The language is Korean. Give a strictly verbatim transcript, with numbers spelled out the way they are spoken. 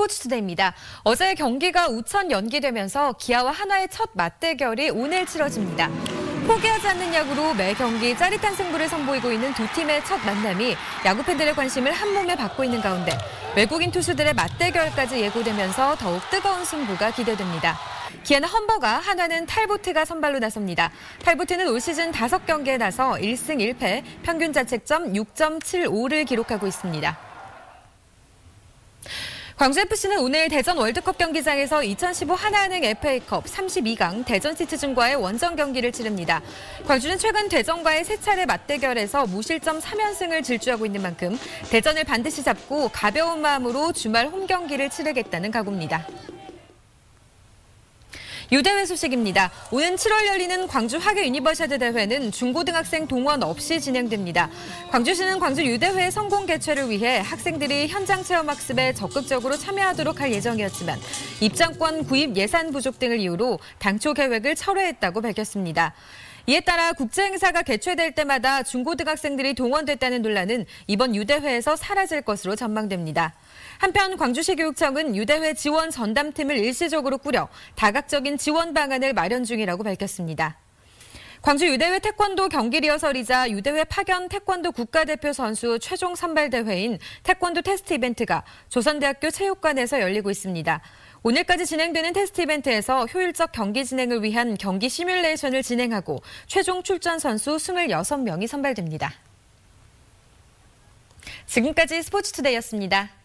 스포츠투데이입니다. 어제 경기가 우천 연기되면서 기아와 한화의 첫 맞대결이 오늘 치러집니다. 포기하지 않는 야구로 매 경기 짜릿한 승부를 선보이고 있는 두 팀의 첫 만남이 야구 팬들의 관심을 한몸에 받고 있는 가운데 외국인 투수들의 맞대결까지 예고되면서 더욱 뜨거운 승부가 기대됩니다. 기아는 험버가, 한화는 탈보트가 선발로 나섭니다. 탈보트는 올 시즌 다섯 경기에 나서 일 승 일 패, 평균 자책점 육 점 칠오를 기록하고 있습니다. 광주에프씨는 오늘 대전 월드컵 경기장에서 이천십오 하나은행 에프에이컵 삼십이 강 대전 시티즌과의 원정 경기를 치릅니다. 광주는 최근 대전과의 세 차례 맞대결에서 무실점 삼 연승을 질주하고 있는 만큼 대전을 반드시 잡고 가벼운 마음으로 주말 홈 경기를 치르겠다는 각오입니다. 유대회 소식입니다. 오는 칠월 열리는 광주 화교 유니버시아드 대회는 중고등학생 동원 없이 진행됩니다. 광주시는 광주 유대회 성공 개최를 위해 학생들이 현장 체험학습에 적극적으로 참여하도록 할 예정이었지만 입장권 구입 예산 부족 등을 이유로 당초 계획을 철회했다고 밝혔습니다. 이에 따라 국제행사가 개최될 때마다 중고등학생들이 동원됐다는 논란은 이번 유대회에서 사라질 것으로 전망됩니다. 한편 광주시 교육청은 유대회 지원 전담팀을 일시적으로 꾸려 다각적인 지원 방안을 마련 중이라고 밝혔습니다. 광주 유대회 태권도 경기 리허설이자 유대회 파견 태권도 국가대표 선수 최종 선발 대회인 태권도 테스트 이벤트가 조선대학교 체육관에서 열리고 있습니다. 오늘까지 진행되는 테스트 이벤트에서 효율적 경기 진행을 위한 경기 시뮬레이션을 진행하고 최종 출전 선수 이십육 명이 선발됩니다. 지금까지 스포츠투데이였습니다.